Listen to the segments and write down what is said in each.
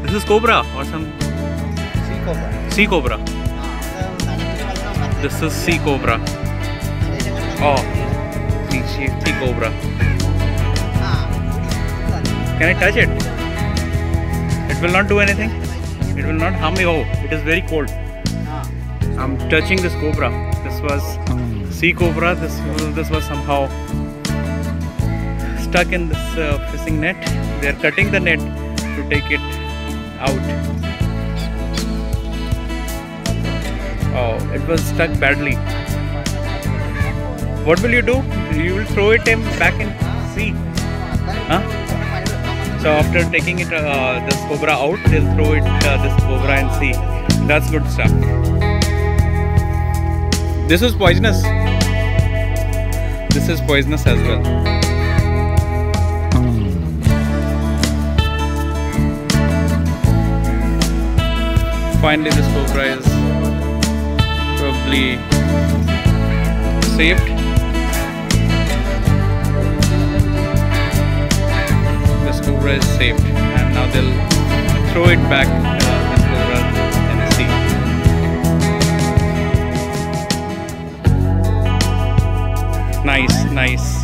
This is cobra or some Sea cobra. sea cobra. This is sea cobra. Oh, sea cobra. Can I touch it? It will not do anything. It will not harm me. Oh, it is very cold. I'm touching this cobra. This was sea cobra. This was somehow stuck in this fishing net. They are cutting the net to take it out. Oh, it was stuck badly. What will you do? You will throw it back in sea? Huh? So after taking it, this cobra out, they'll throw it this cobra in sea. That's good stuff. This is poisonous. This is poisonous as well. Finally, this cobra is probably saved. This cobra is saved, and now they'll throw it back. This cobra in the sea. Nice, nice.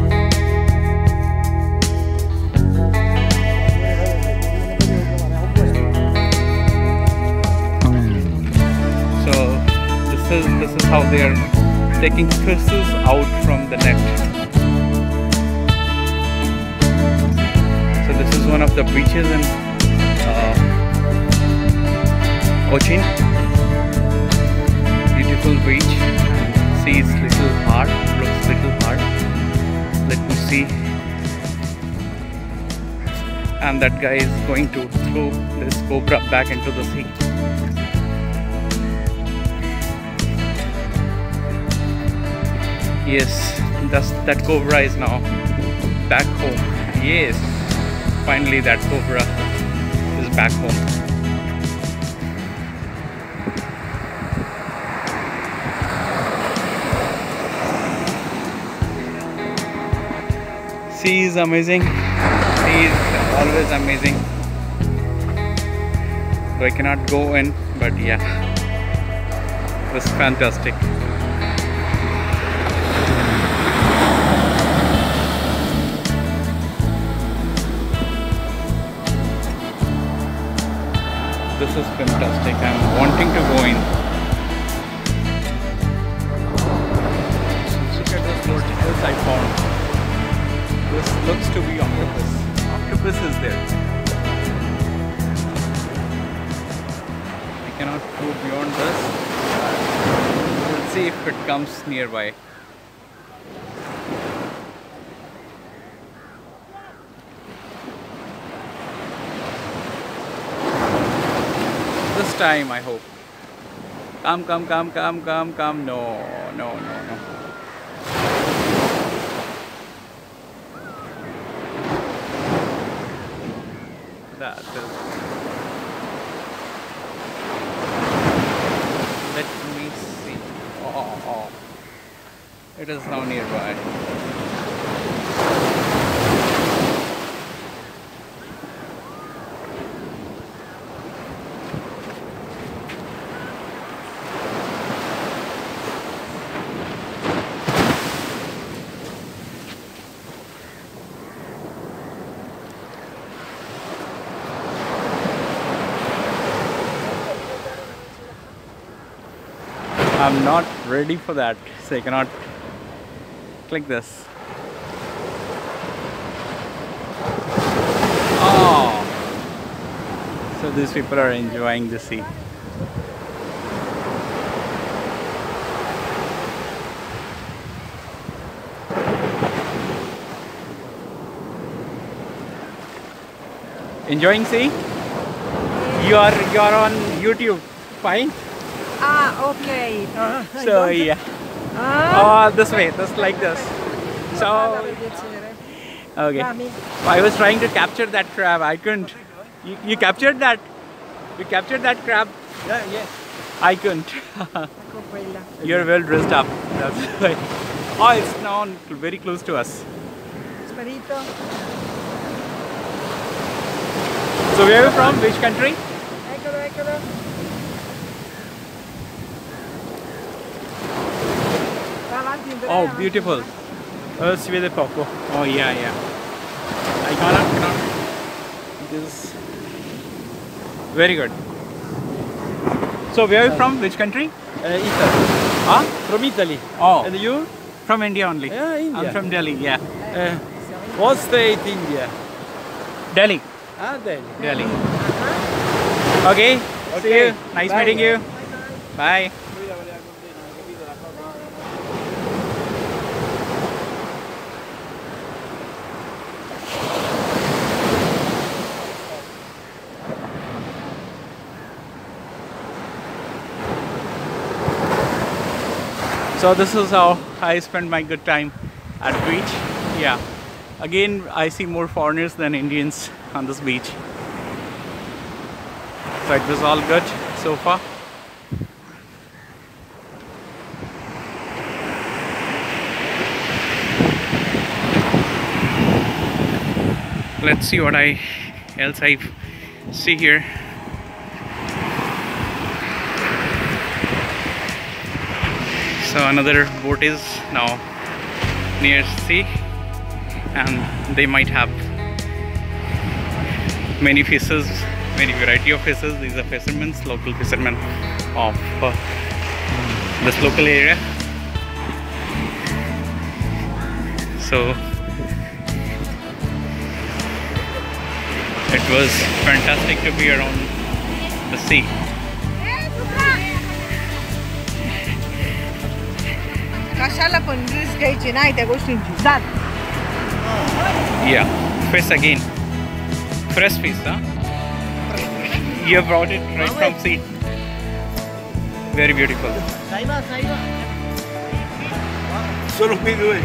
This is how they are taking fishes out from the net. So this is one of the beaches in Cochin. Beautiful beach. Sea is little hard. Looks little hard. Let me see. And that guy is going to throw this cobra back into the sea. Yes, that cobra is now back home. Yes, finally that cobra is back home. Sea is amazing. Sea is always amazing. So I cannot go in, but yeah, it was fantastic. This is fantastic. I'm wanting to go in. Look at those blotches I found. This looks to be octopus. Octopus is there. I cannot go beyond this. We'll see if it comes nearby. This time, I hope. Come. No. That is. Let me see. Oh. It is now nearby. I'm not ready for that, so I cannot click this. Oh, so these people are enjoying the sea. Enjoying sea? You're on YouTube, fine? Ah, okay. So yeah. Oh, this way, just like this. So okay. I was trying to capture that crab. I couldn't. You captured that? You captured that crab? Yeah. I couldn't. You're well dressed up. That's why. Oh, it's now very close to us. So where are you from? Which country? Oh, beautiful. Si vede poco. Oh yeah, yeah. I cannot. This is very good. So where are you from? Which country? Italy. Huh? From Italy. Oh. And you? From India only. Yeah, India. I'm from Delhi, yeah. What state India? Delhi. Ah, Delhi. Delhi. Okay. See you. Nice Bye. meeting you. Bye. So this is how I spend my good time at beach. Yeah. Again, I see more foreigners than Indians on this beach. So it was all good so far. Let's see what else I see here. So another boat is now near sea, and they might have many fishes, many variety of fishes. These are fishermen, local fishermen of this local area. So it was fantastic to be around the sea. कशाला पण risk घ्यायची नाही त्या गोष्टींची जात Yeah, fish again. Fresh fish, huh? You brought it right from sea. Very beautiful. Solo qui due.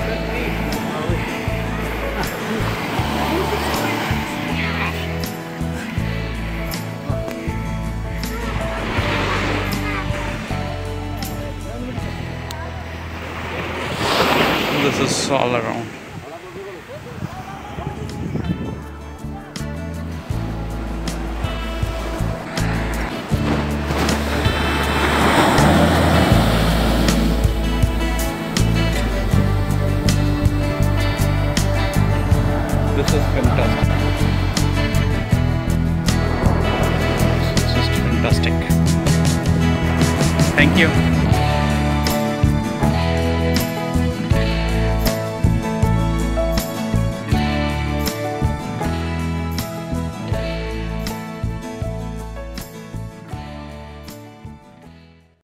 This is all around. This is fantastic. This is just fantastic. Thank you.